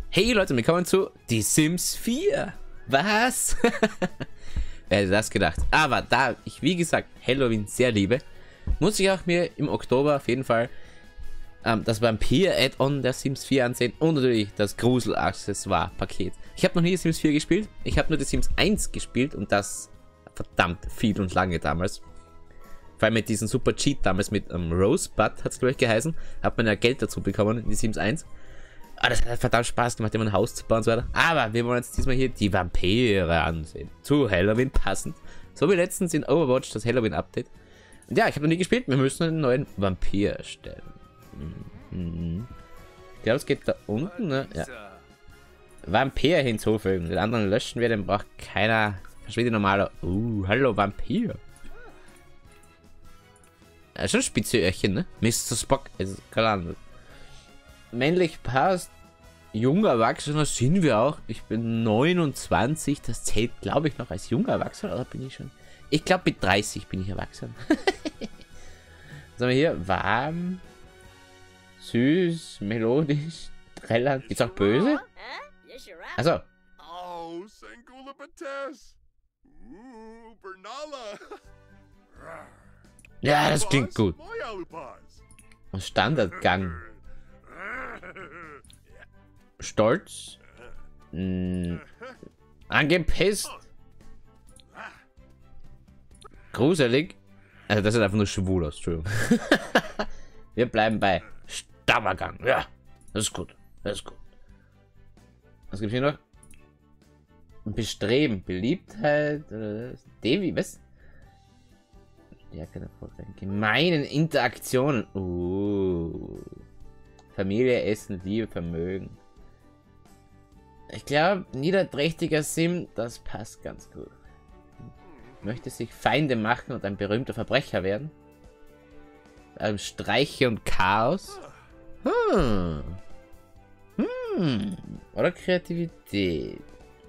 Hey Leute, willkommen zu Die Sims 4. Was? Wer hätte das gedacht? Aber da ich, wie gesagt, Halloween sehr liebe, muss ich auch mir im Oktober auf jeden Fall das Vampir-Add-on der Sims 4 ansehen und natürlich das Grusel-Accessoire-Paket. Ich habe noch nie Sims 4 gespielt, ich habe nur die Sims 1 gespielt und das verdammt viel und lange damals. Vor allem mit diesem super Cheat damals mit Rosebud, hat es glaube ich geheißen, hat man ja Geld dazu bekommen in die Sims 1. Ah, das hat verdammt Spaß gemacht, immer ein Haus zu bauen und so weiter. Aber wir wollen uns diesmal hier die Vampire ansehen. Zu Halloween passend. So wie letztens in Overwatch, das Halloween-Update. Und ja, ich habe noch nie gespielt, wir müssen einen neuen Vampir erstellen. Ich glaube, es geht da unten, ne? Ja. Vampir hinzufügen. Den anderen löschen wir, den braucht keiner. Verschwinde normaler. Hallo Vampir. Ja, schon spitze Öhrchen, ne? Mr. Spock. Also, keine Ahnung. Männlich passt. Junger Erwachsener sind wir auch. Ich bin 29. Das zählt, glaube ich, noch als junger Erwachsener. Oder bin ich schon? Ich glaube, mit 30 bin ich erwachsen. Was haben wir hier? Warm. Süß. Melodisch. Trällernd. Ist auch böse? Achso. Oh, Sangula Bates. Bernala. Ja, das klingt gut. Standardgang. Stolz. Angepisst. Gruselig. Also das ist einfach nur schwul aus, Entschuldigung. Wir bleiben bei Stammergang. Ja, das ist gut. Das ist gut. Was gibt's hier noch? Bestreben. Beliebtheit. Devi, was? Ja, keine Vorteile. Gemeinen Interaktionen. Familie, Essen, Liebe, Vermögen. Ich glaube, niederträchtiger Sim, das passt ganz gut. Möchte sich Feinde machen und ein berühmter Verbrecher werden. Streiche und Chaos. Oder Kreativität.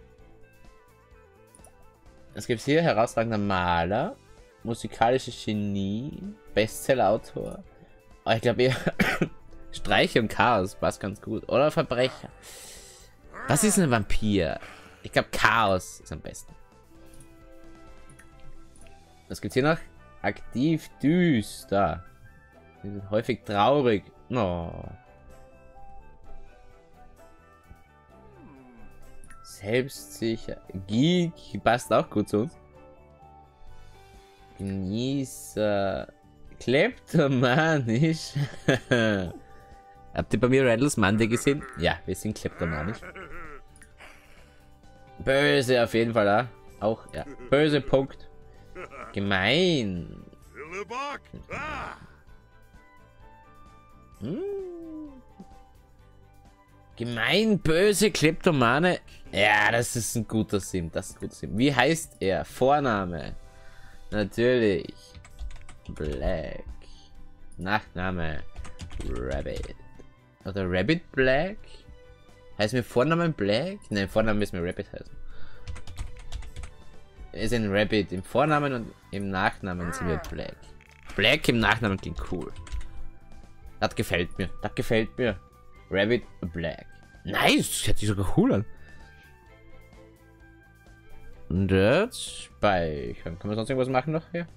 Was gibt's hier? Herausragender Maler. Musikalisches Genie. Bestsellerautor. Aber ich glaube eher Streiche und Chaos passt ganz gut. Oder Verbrecher. Was ist ein Vampir? Ich glaube Chaos ist am besten. Was gibt's hier noch? Aktiv düster. Häufig traurig. Oh. Selbstsicher. Geek passt auch gut zu uns. Genießer. Kleptomanisch. Habt ihr bei mir Randall's Monday gesehen? Ja, wir sind kleptomanisch. Böse auf jeden Fall, auch. Ja. Böse, Punkt. Gemein. Gemein, böse, Kleptomane. Ja, das ist ein guter Sim. Das ist ein guter Sim. Wie heißt er? Vorname. Natürlich. Black. Nachname. Rabbit. Oder Rabbit Black? Heißt mir Vornamen Black? Nein, Vornamen müssen wir Rabbit heißen. Er ist ein Rabbit im Vornamen und im Nachnamen sind wir Black. Black im Nachnamen klingt cool. Das gefällt mir. Das gefällt mir. Rabbit Black. Nice! Das hört sich sogar cool an. Und jetzt speichern. Kann man sonst irgendwas machen noch hier?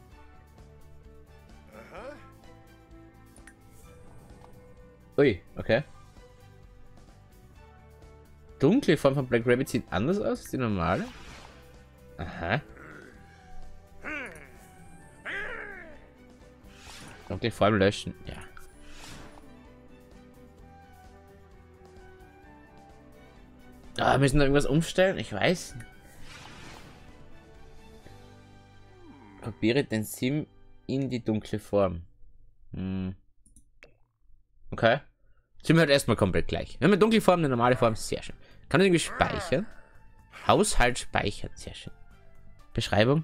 Ui, okay. Dunkle Form von Black Rabbit sieht anders aus als die normale. Aha. Dunkle Form löschen, ja. Ah, müssen wir irgendwas umstellen? Ich weiß nicht. Kopiere den Sim in die dunkle Form. Okay. Sind wir halt erstmal komplett gleich. Wir haben eine dunkle Form, eine normale Form, sehr schön. Kann man irgendwie speichern? Haushalt speichern, sehr schön. Beschreibung.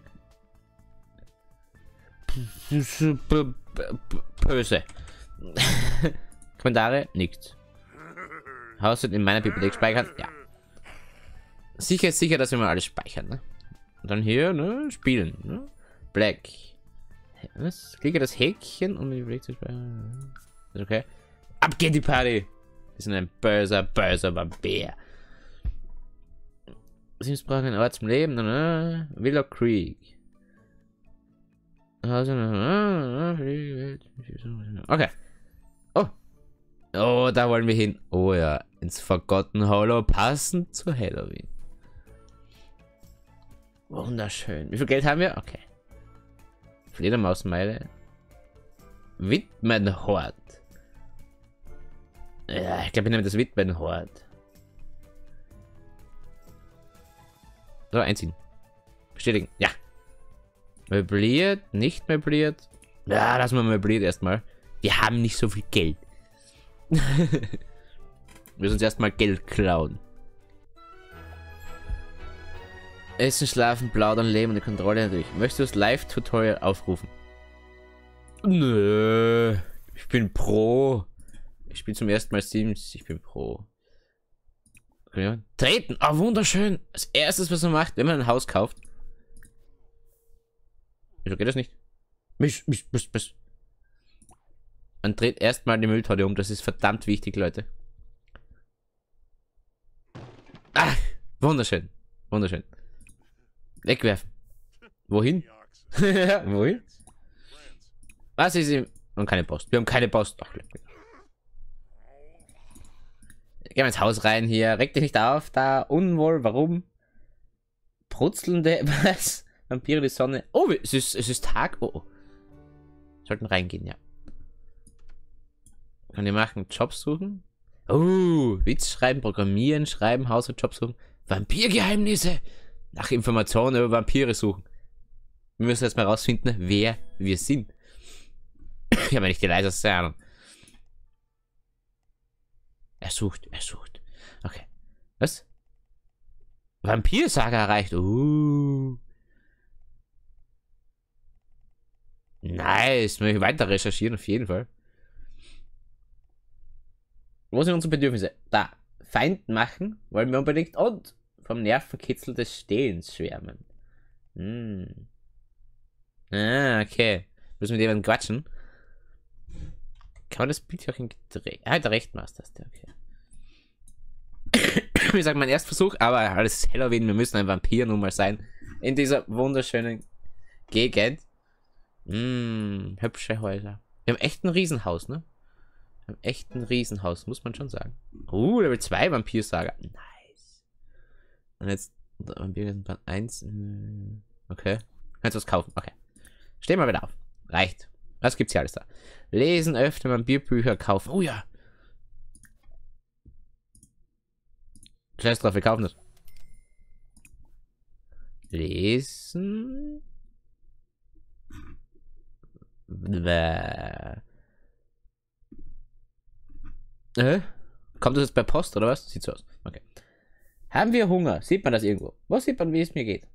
Böse. Kommentare, nichts. Haushalt in meiner Bibliothek speichern, ja. Sicher ist sicher, dass wir mal alles speichern, ne? Und dann hier, ne, spielen, ne? Black. Was? Klicke das Häkchen, um die Bibliothek zu speichern. Ist okay. Ab geht die Party! Wir sind ein böser, böser Vampir. Sims brauchen einen Ort zum Leben. Willow Creek. Okay. Oh. Oh, da wollen wir hin. Oh ja, ins Forgotten Hollow, passend zu Halloween. Wunderschön. Wie viel Geld haben wir? Okay. Fledermausmeile. Widmenhort. Ja, ich glaube, ich nehme das Widmenhort. So, einziehen. Bestätigen. Ja. Möbliert, nicht möbliert. Ja, lassen wir möbliert erstmal. Wir haben nicht so viel Geld. Wir müssen uns erstmal Geld klauen. Essen, schlafen, plaudern, leben und die Kontrolle natürlich. Möchtest du das Live-Tutorial aufrufen? Nö. Ich bin Pro. Ich spiele zum ersten Mal Sims. Ich bin Pro. Okay. Treten. Oh, wunderschön. Das erste, was man macht, wenn man ein Haus kauft. Wieso geht das nicht? Man dreht erstmal die Mülltonne um. Das ist verdammt wichtig, Leute. Ach, wunderschön. Wunderschön. Wegwerfen. Wohin? Wohin? Was ist ihm? Und keine Post. Wir haben keine Post. Ach, gehen wir ins Haus rein hier. Reg dich nicht auf. Da unwohl. Warum? Brutzelnde. Was? Vampire, die Sonne. Oh, es ist Tag. Oh, oh. Sollten reingehen, ja. Kann ich machen? Jobs suchen? Oh, Witz schreiben, programmieren, schreiben, Haus und Jobs suchen. Vampirgeheimnisse. Nach Informationen über Vampire suchen. Wir müssen jetzt mal rausfinden, wer wir sind. Ich habe nicht die leiseste Ahnung. Er sucht. Okay. Was? Vampirsaga erreicht. Nice. Möchte ich weiter recherchieren, auf jeden Fall. Wo sind unsere Bedürfnisse? Da. Feind machen wollen wir unbedingt und vom Nervenkitzel des Stehlens schwärmen. Ah, okay. Müssen wir mit jemandem quatschen? Kann man das Bild hier auch in gedreht? Ah, der Rechtmaster-Taste, okay. Wir sagen mein Erstversuch, aber alles ist Halloween, wir müssen ein Vampir nun mal sein. In dieser wunderschönen Gegend. Hübsche Häuser. Wir haben echt ein Riesenhaus, ne? Wir haben echt ein Riesenhaus, muss man schon sagen. Level 2 Vampirsaga. Nice. Und jetzt Vampir 1. Okay. Kannst du was kaufen? Okay. Steh mal wieder auf. Reicht. Was gibt's hier alles da? Lesen, öffnen, Vampirbücher kaufen. Oh ja. Scheiß drauf, wir kaufen das. Lesen. Kommt das jetzt per Post oder was? Sieht so aus. Okay. Haben wir Hunger? Sieht man das irgendwo? Wo sieht man, wie es mir geht?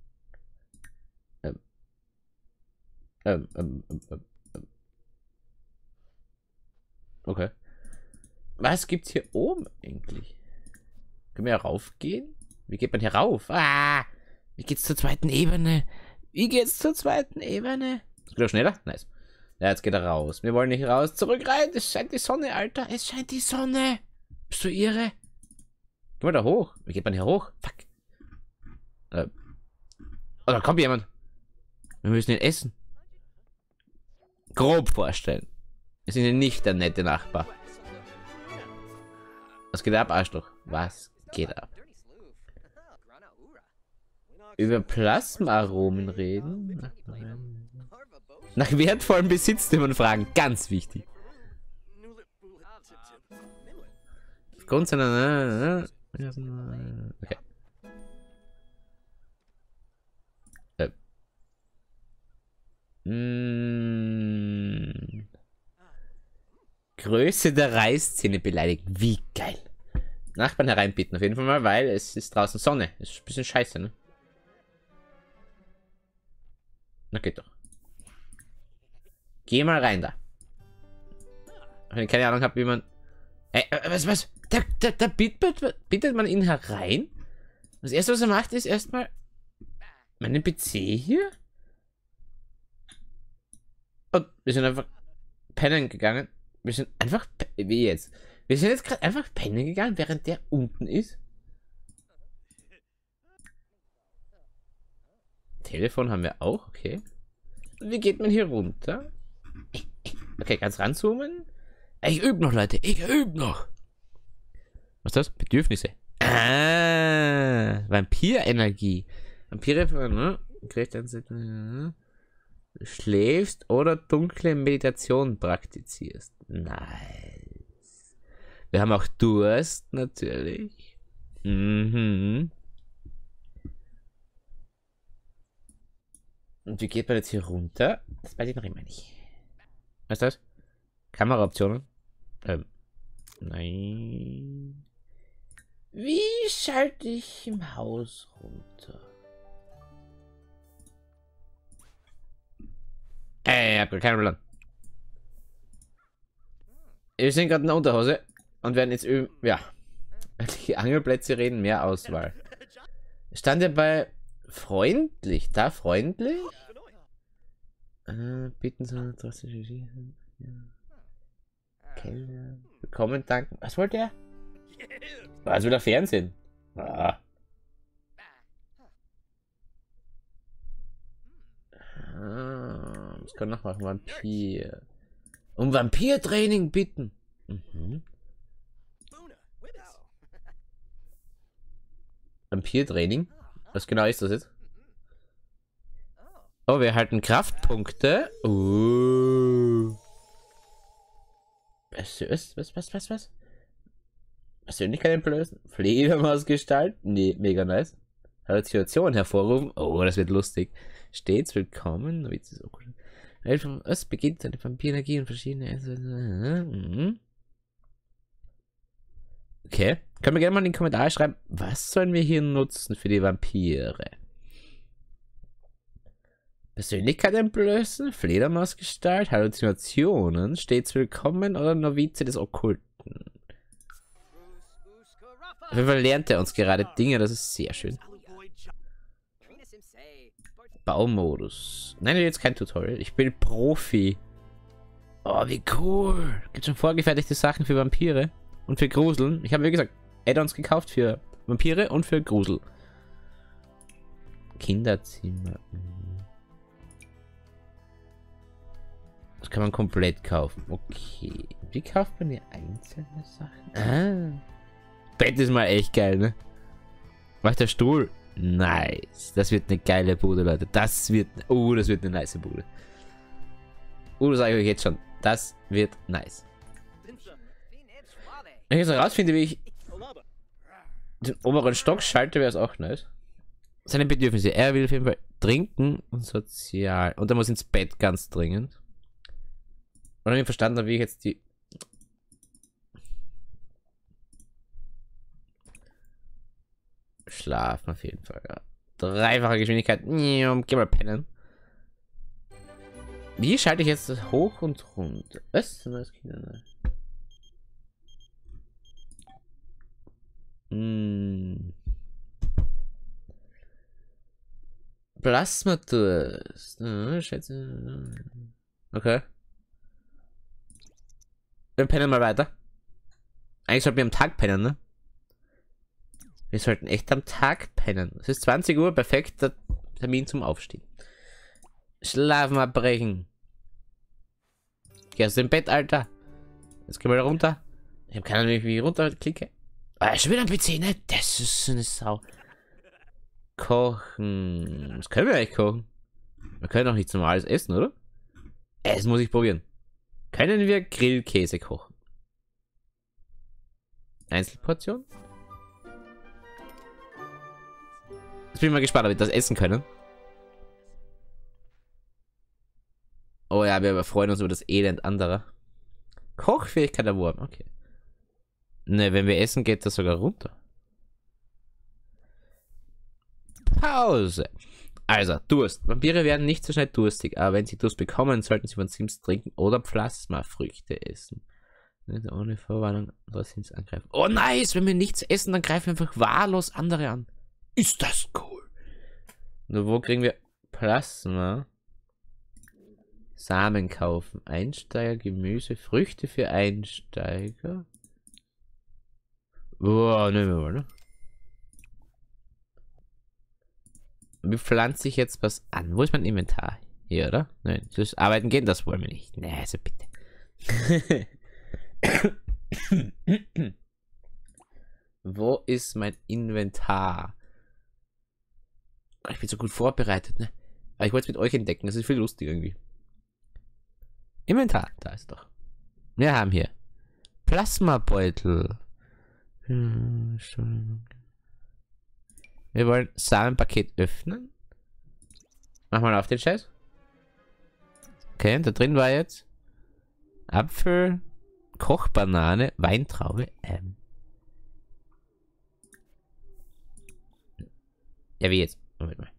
Okay. Was gibt's hier oben eigentlich? Können wir raufgehen? Wie geht man hier rauf? Ah! Wie geht's zur zweiten Ebene? Wie geht's zur zweiten Ebene? Das geht auch schneller? Nice. Ja, jetzt geht er raus. Wir wollen nicht raus. Zurück rein. Es scheint die Sonne, Alter. Es scheint die Sonne. Bist du irre? Geh mal da hoch. Wie geht man hier hoch? Fuck. Oh, da kommt jemand. Wir müssen ihn essen. Grob vorstellen. Wir sind ja nicht der nette Nachbar. Was geht ab, Arschloch? Was geht ab? Über Plasma-Aromen reden? Nach wertvollem Besitztümern fragen. Ganz wichtig. Aufgrund seiner... Okay. Größe der Reißzähne beleidigen. Wie geil. Nachbarn hereinbitten auf jeden Fall mal, weil es ist draußen Sonne. Ist ein bisschen scheiße, ne? Na geht doch. Geh mal rein da. Wenn ich keine Ahnung habe, wie man... was? Da bittet man ihn herein? Das erste, was er macht, ist erstmal... Meinen PC hier? Und wir sind einfach pennen gegangen. Wir sind einfach... Wie jetzt? Wir sind jetzt gerade einfach pennen gegangen, während der unten ist. Telefon haben wir auch, okay. Und wie geht man hier runter? Okay, ganz ranzoomen. Ich übe noch, Leute. Ich übe noch. Was ist das? Bedürfnisse. Ah, Vampirenergie. Vampire, ne? Schläfst oder dunkle Meditation praktizierst. Nice. Wir haben auch Durst, natürlich. Mhm. Und wie geht man jetzt hier runter? Das weiß ich noch immer nicht. Was ist das? Kameraoptionen? Nein. Wie schalte ich im Haus runter? Ich hab keinen Plan. Wir sind gerade in der Unterhose und werden jetzt üben. Ja. Die Angelplätze reden mehr Auswahl. Stand ja bei freundlich. Da freundlich? Bitten Sie drastische ja. Kellner. Willkommen, danken. Was wollte er? Was will er Fernsehen? Ah. Was kann noch machen? Vampir. Um Vampirtraining bitten. Mhm. Vampirtraining? Was genau ist das jetzt? Oh, wir erhalten Kraftpunkte. Was? Persönlichkeit entblößen? Fledermausgestalt? Nee, mega nice. Halluzination hervorrufen? Oh, das wird lustig. Stets willkommen. Es beginnt eine Vampirenergie und verschiedene... Okay. Können wir gerne mal in den Kommentaren schreiben, was sollen wir hier nutzen für die Vampire? Persönlichkeit entblößen, Fledermausgestalt, Halluzinationen, stets willkommen oder Novize des Okkulten. Auf jeden Fall lernt er uns gerade Dinge, das ist sehr schön. Baumodus. Nein, jetzt kein Tutorial. Ich bin Profi. Oh, wie cool. Gibt schon vorgefertigte Sachen für Vampire und für Gruseln. Ich habe, wie gesagt, Add-ons gekauft für Vampire und für Grusel. Kinderzimmer. Das kann man komplett kaufen. Okay. Wie kauft man hier einzelne Sachen? Ah. Bett ist mal echt geil, ne? Was der Stuhl? Nice. Das wird eine geile Bude, Leute. Das wird eine nice Bude. Das sage ich euch jetzt schon. Das wird nice. Wenn ich jetzt herausfinde, wie ich den oberen Stock schalte, wäre es auch nice. Seine Bedürfnisse. Er will auf jeden Fall trinken und sozial. Und er muss ins Bett ganz dringend. Und ich verstanden habe, wie ich jetzt die... Schlafen auf jeden Fall, ja. Dreifache Geschwindigkeit. Geh mal pennen. Wie schalte ich jetzt das hoch und runter? Was? Plasma-Durst. Okay. Wir pennen mal weiter. Eigentlich sollten wir am Tag pennen, ne? Wir sollten echt am Tag pennen. Es ist 20 Uhr, perfekter Termin zum Aufstehen. Schlafen abbrechen. Geh aus dem Bett, Alter. Jetzt geh mal da runter. Ich habe keine Ahnung, wie ich runter klicke. Ah, schon wieder am PC, ne? Das ist so eine Sau. Kochen. Was können wir eigentlich kochen? Wir können doch nichts Normales essen, oder? Das muss ich probieren. Können wir Grillkäse kochen? Einzelportion? Jetzt bin ich mal gespannt, ob wir das essen können. Oh ja, wir freuen uns über das Elend anderer. Kochfähigkeit erworben, okay. Ne, wenn wir essen, geht das sogar runter. Pause. Also, Durst. Vampire werden nicht so schnell durstig, aber wenn sie Durst bekommen, sollten sie von Sims trinken oder Plasmafrüchte essen. Ohne Vorwarnung oder Sims angreifen. Oh nice, wenn wir nichts essen, dann greifen wir einfach wahllos andere an. Ist das cool. Nur wo kriegen wir Plasma? Samen kaufen. Einsteiger, Gemüse, Früchte für Einsteiger. Oh, nehmen wir mal, ne? Wie pflanze ich jetzt was an? Wo ist mein Inventar? Hier, oder? Nein, das Arbeiten gehen, das wollen wir nicht. Nee, also bitte. Wo ist mein Inventar? Ich bin so gut vorbereitet, ne? Aber ich wollte es mit euch entdecken, das ist viel lustiger irgendwie. Inventar, da ist doch. Wir haben hier Plasmabeutel. Wir wollen Samenpaket öffnen. Mach mal auf den Scheiß. Okay, da drin war jetzt Apfel, Kochbanane, Weintraube, Ja, wie jetzt? Moment mal.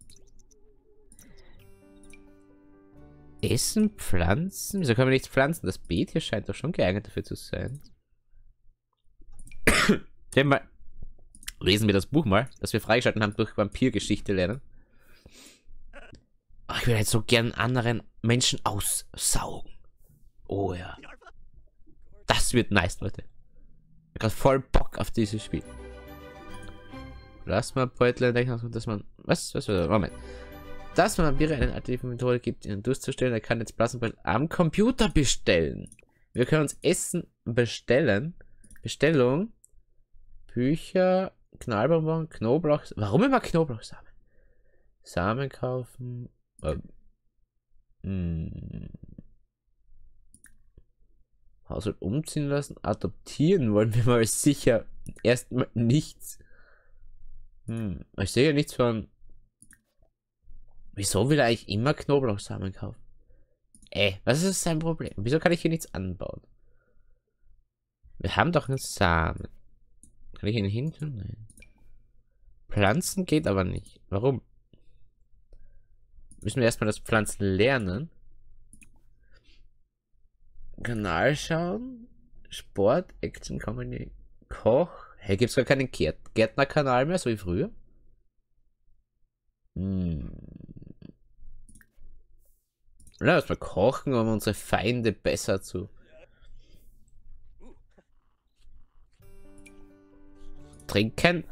Essen, Pflanzen? Wieso können wir nichts pflanzen? Das Beet hier scheint doch schon geeignet dafür zu sein. Mal lesen wir das Buch mal, das wir freigeschaltet haben durch Vampirgeschichte lernen. Ach, ich will jetzt so gern anderen Menschen aussaugen. Oh ja. Das wird nice, Leute. Ich hab grad voll Bock auf dieses Spiel. Lass mal Beutel entdecken, dass man. Was? Moment. Dass man Vampire eine alternative Methode gibt, ihnen durchzustellen, er kann jetzt Plasmabeutel am Computer bestellen. Wir können uns Essen bestellen. Bestellung. Bücher, Knallbonbon, Knoblauch. Warum immer Knoblauchsamen? Samen kaufen. Haushalt umziehen lassen. Adoptieren wollen wir mal sicher erstmal nichts. Ich sehe ja nichts von. Wieso will er eigentlich immer Knoblauchsamen kaufen? Was ist sein Problem? Wieso kann ich hier nichts anbauen? Wir haben doch einen Samen. Kann ich ihn hin tun? Nein. Pflanzen geht aber nicht. Warum? Müssen wir erstmal das Pflanzen lernen. Kanal schauen. Sport, Action, Comedy, Koch. Hey, gibt es gar keinen Gärtnerkanal mehr, so wie früher? Lass mal kochen, um unsere Feinde besser zu trinken.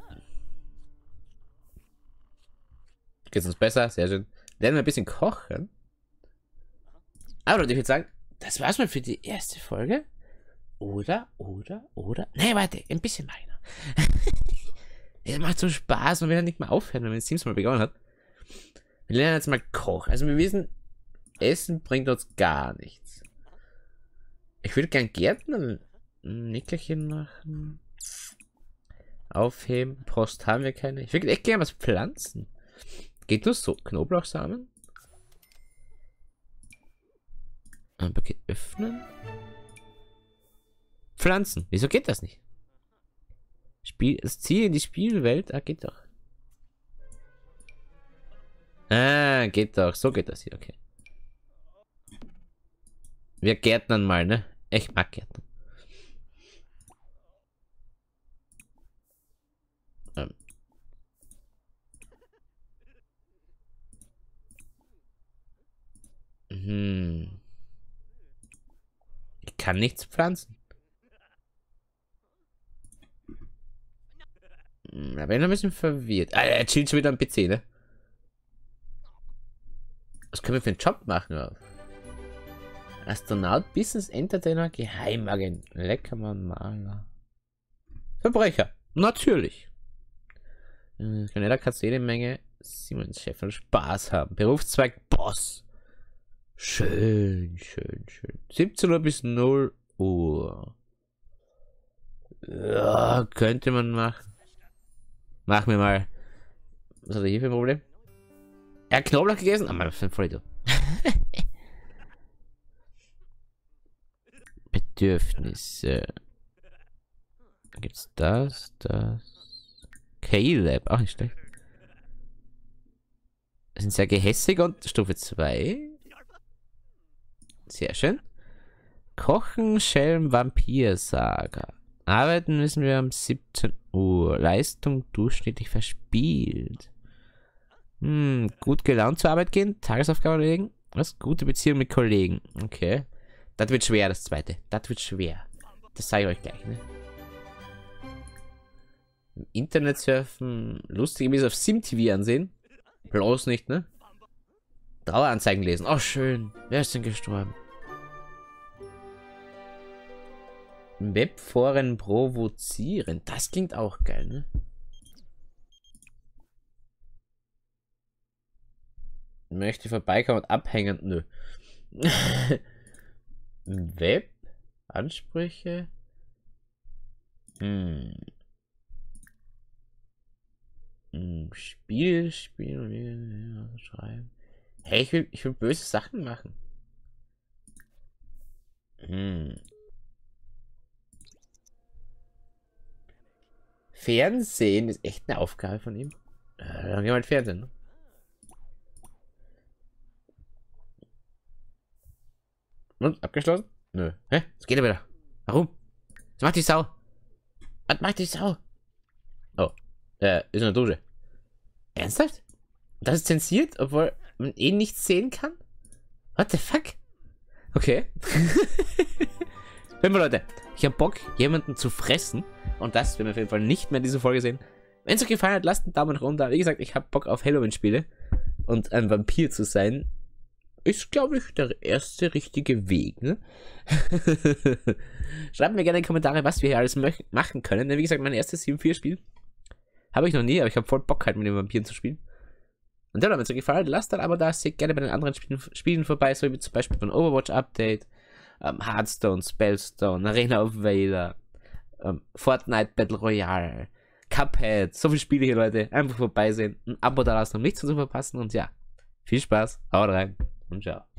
Geht's uns besser? Sehr schön. Lernen wir ein bisschen kochen. Aber Leute, ich würde sagen, das war's mal für die erste Folge. Oder. Nee, warte, ein bisschen meiner. Es macht so Spaß und wir werden nicht mehr aufhören, wenn man Sims mal begonnen hat. Wir lernen jetzt mal kochen. Also wir wissen, Essen bringt uns gar nichts. Ich würde gern Gärtner Nickerchen machen. Aufheben. Post haben wir keine. Ich würde echt gerne was pflanzen. Geht nur so. Knoblauchsamen. Ein Paket öffnen. Pflanzen. Wieso geht das nicht? Das Ziel in die Spielwelt. Geht doch. Geht doch. So geht das hier. Okay. Wir gärtnern mal, ne? Ich mag Gärtnern. Ich kann nichts pflanzen. Da bin ich ein bisschen verwirrt. Er chillt schon wieder am PC, ne? Was können wir für einen Job machen? Astronaut, Business Entertainer, Geheimagent, Leckermann, Maler. Verbrecher. Natürlich. Schneller kannst du jede Menge Simons Chef und Spaß haben. Berufszweig Boss. Schön. 17 Uhr bis 0 Uhr. Ja, könnte man machen. Mach mir mal. Was hat er hier für ein Problem? Er hat Knoblauch gegessen? Aber das ist ein Vollidiot. Bedürfnisse. Gibt's das? K-Lab, auch nicht schlecht. Das sind sehr gehässig und Stufe 2. Sehr schön. Kochen, Schelm, Vampir-Saga. Arbeiten müssen wir um 17 Uhr. Leistung durchschnittlich verspielt. Gut gelaunt zur Arbeit gehen. Tagesaufgaben erledigen. Was? Gute Beziehung mit Kollegen. Okay. Das wird schwer, das zweite. Das wird schwer. Das sage ich euch gleich, ne? Im Internet surfen, lustige Videos auf SimTV ansehen. Bloß nicht, ne? Traueranzeigen lesen. Oh, schön. Wer ist denn gestorben? Webforen provozieren. Das klingt auch geil, ne? Möchte vorbeikommen und abhängen? Nö. Web? Ansprüche? Spiel, schreiben. Hey, ich will böse Sachen machen. Fernsehen ist echt eine Aufgabe von ihm. Dann gehen wir halt Fernsehen, ne? Und? Abgeschlossen? Nö. Hä? Was geht da wieder? Warum? Was macht die Sau? Was macht die Sau? Oh. Ist eine Dusche. Ernsthaft? Das ist zensiert, obwohl man eh nichts sehen kann? What the fuck? Okay. Hör mal, Leute. Ich habe Bock, jemanden zu fressen. Und das werden wir auf jeden Fall nicht mehr in dieser Folge sehen. Wenn es euch gefallen hat, lasst einen Daumen nach oben da. Wie gesagt, ich habe Bock auf Halloween-Spiele. Und ein Vampir zu sein, ist, glaube ich, der erste richtige Weg, ne? Schreibt mir gerne in die Kommentare, was wir hier alles machen können. Wie gesagt, mein erstes 7-4-Spiel habe ich noch nie, aber ich habe voll Bock halt mit den Vampiren zu spielen. Und dann, wenn es euch gefallen hat, lasst ein Abo da, seht gerne bei den anderen Spielen vorbei, so wie zum Beispiel beim Overwatch Update, Hearthstone, Spellstone, Arena of Vader, Fortnite Battle Royale, Cuphead, so viele Spiele hier, Leute. Einfach vorbeisehen, ein Abo da lassen, um nichts zu verpassen und ja, viel Spaß, haut rein und ciao.